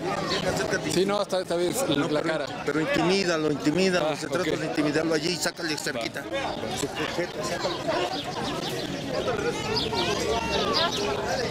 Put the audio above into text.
Bien, acércate. Sí, no, está bien No, la pero, cara. pero intimídalo, se trata ok. de intimidarlo allí y sácale cerquita. Su jeta, sácalo.